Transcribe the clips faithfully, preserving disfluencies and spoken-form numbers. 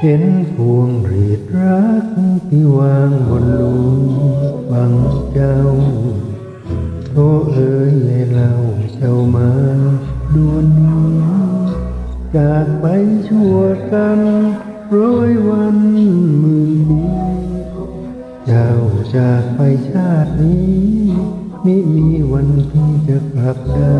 เห็นพวงหรีดรักที่วางบนหลุมฝังเจ้าโทเอ๋ยให้เราเจ้ามาด่วนนี้จากไปชั่วกันร้อยวันหมื่นปีเจ้าจากไปชาตินี้มิมีวันที่จะกลับได้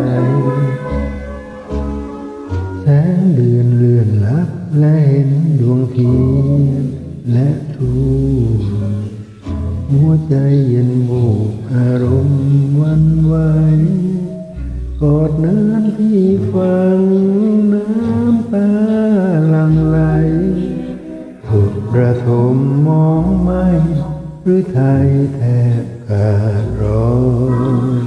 แสงเดือนเลื่อนลับและเห็นดวงเทียนและทูลหัวใจเย็นโบกอารมณ์วันไหวกอดน้ำที่ฟังน้ำตาหลั่งไหลสุดระทมมองไม่หรือไทยแทบขาดร้อน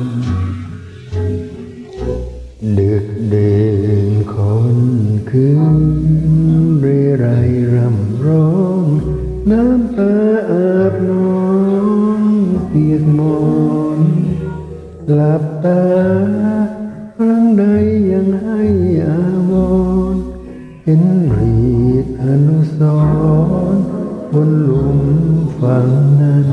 ดึกเดินคนคืนเรไรรำร้องน้ำตาอาบนอนเปียกมอนหลับตาครั้งใดยังให้อาวรณ์เห็นรีดอนุสรณ์บนหลุมฝังนั้น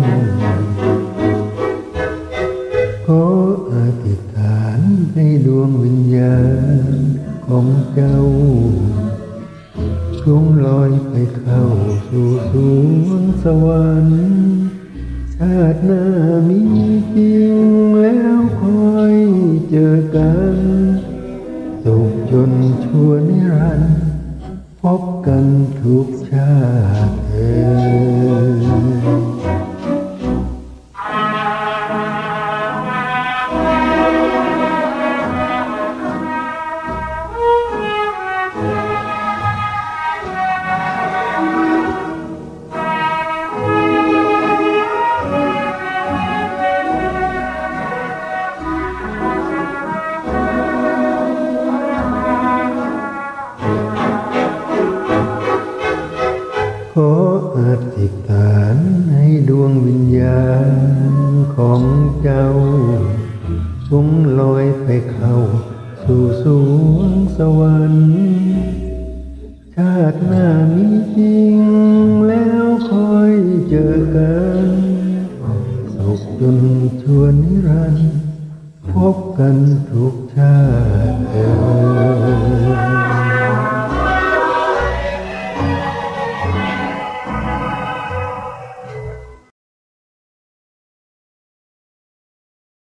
ขออธิษฐานให้ดวงวิญญาณของเจ้าจงลอยไปเข้าสู่สวงสวรรค์ชาติหน้ามีจริงแล้วคอยเจอกันสุขจนชั่วนิรันดร์พบกันทุกชาติเอ่ยขออธิษฐานให้ดวงวิญญาณของเจ้าจงลอยไปเข้าสู่สวงสวรรค์ชาติหน้ามีจริงแล้วคอยเจอกันสุขจนชั่วนิรันดร์พบกันทุก